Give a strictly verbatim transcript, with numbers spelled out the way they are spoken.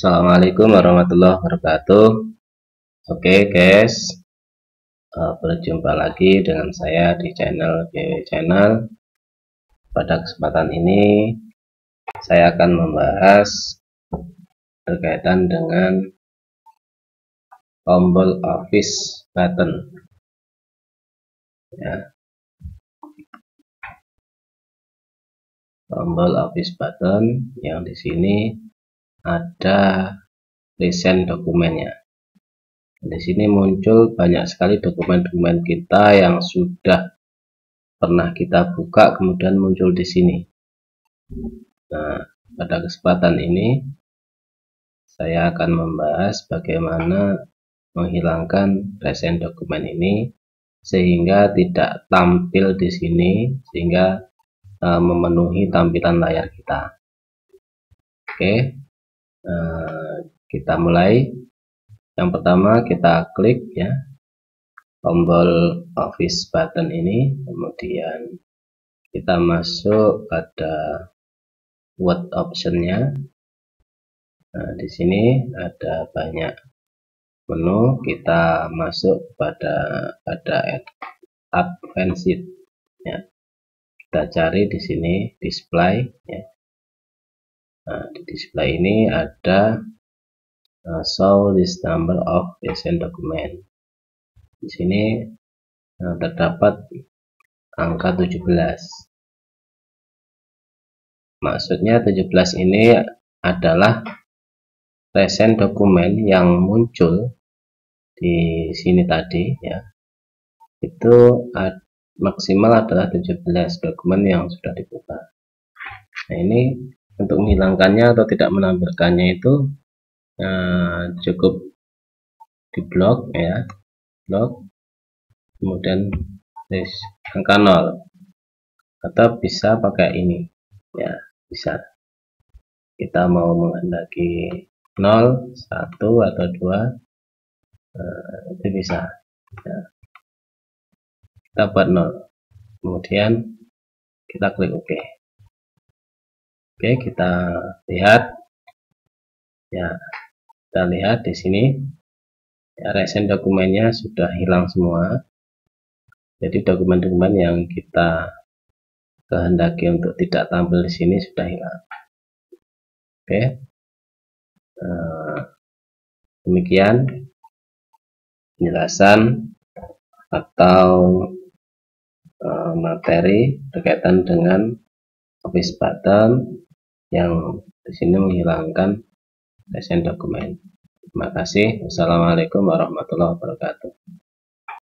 Assalamualaikum warahmatullahi wabarakatuh. Oke guys, uh, berjumpa lagi dengan saya di channel B W Channel. Pada kesempatan ini saya akan membahas berkaitan dengan tombol office button ya. Tombol office button yang di sini ada recent dokumennya. Di sini muncul banyak sekali dokumen-dokumen kita yang sudah pernah kita buka, kemudian muncul di sini. Nah, pada kesempatan ini saya akan membahas bagaimana menghilangkan recent dokumen ini sehingga tidak tampil di sini, sehingga uh, memenuhi tampilan layar kita. Oke, uh, kita mulai. Yang pertama kita klik ya tombol office button ini, kemudian kita masuk pada word optionnya. Nah, di sini ada banyak menu, kita masuk pada pada advanced ya. Kita cari di sini display ya. Nah, di display ini ada uh, show this number of recent document. Di sini uh, terdapat angka tujuh belas. Maksudnya tujuh belas ini adalah recent dokumen yang muncul di sini tadi ya. Itu ad, maksimal adalah tujuh belas dokumen yang sudah dibuka. Nah, ini untuk menghilangkannya atau tidak menampilkannya itu uh, cukup di blok ya, blok, kemudian angka nol, atau bisa pakai ini ya, bisa kita mau menghendaki nol, satu atau dua, uh, itu bisa ya. Kita buat nol, kemudian kita klik OK. Oke, kita lihat ya, kita lihat di sini ya, recent dokumennya sudah hilang semua. Jadi dokumen-dokumen yang kita kehendaki untuk tidak tampil di sini sudah hilang. Oke, nah, demikian penjelasan atau uh, materi berkaitan dengan office button yang di sini menghilangkan recent dokumen. Terima kasih. Wassalamualaikum warahmatullahi wabarakatuh.